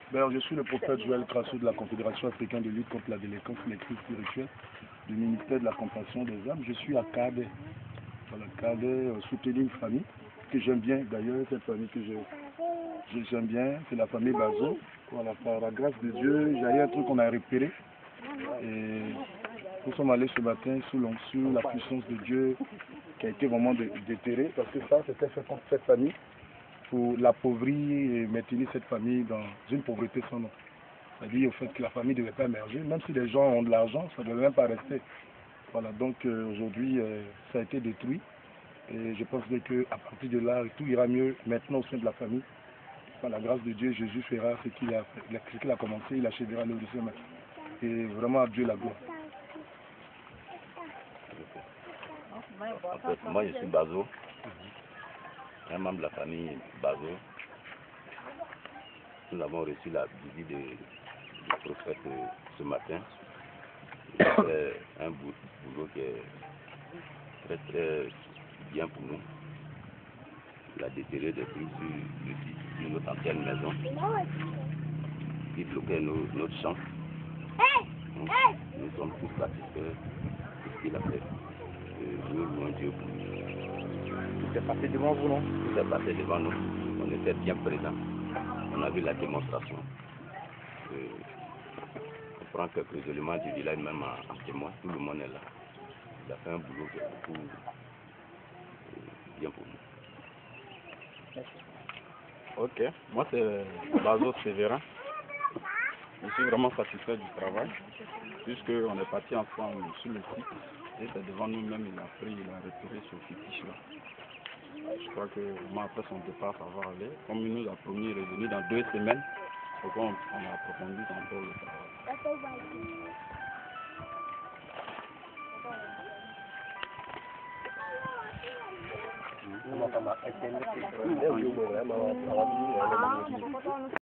Ben, je suis le prophète Joël Crasso de la Confédération africaine de lutte contre la délinquance et les crises spirituelles du ministère de la Compassion des âmes. Je suis à Cadet. Voilà, Cadet, soutenir une famille que j'aime bien. D'ailleurs, cette famille que j'aime bien, c'est la famille Bazo. Voilà, par la grâce de Dieu, j'ai un truc qu'on a repéré. Et nous sommes allés ce matin sous l'onction, la puissance de Dieu qui a été vraiment déterré, parce que ça, c'était fait contre cette famille, pour l'appauvrir et maintenir cette famille dans une pauvreté sans nom. C'est-à-dire au fait que la famille ne devait pas émerger, même si les gens ont de l'argent, ça ne devait même pas rester. Voilà, donc aujourd'hui, ça a été détruit. Et je pense qu'à partir de là, tout ira mieux maintenant au sein de la famille. Par la grâce de Dieu, Jésus fera ce qu'il a commencé, il achèvera le deuxième. Et vraiment à Dieu la gloire. En fait, moi je suis Bazo, un membre de la famille Bazo. Nous avons reçu la visite du prophète ce matin. Il fait un boulot qui est très très bien pour nous. Il a déterré des trucs sur notre ancienne maison qui bloquait notre champ. Donc, nous sommes tous satisfaits de ce qu'il a fait. Nous louons Dieu pour nous. Tout est passé devant vous, non? Tout est passé devant nous. On était bien présents. On a vu la démonstration. On prend quelques éléments du village même en témoin. Tout le monde est là. Il a fait un boulot qui est beaucoup bien pour nous. Ok, moi c'est Bazo Sévérin. Je suis vraiment satisfait du travail, puisqu'on est parti ensemble sur le site et c'est devant nous-mêmes il a retiré ce fétiche là. Je crois que moi après son départ ça va aller. Comme il nous a promis de revenir dans 2 semaines, donc on a approfondi encore le travail.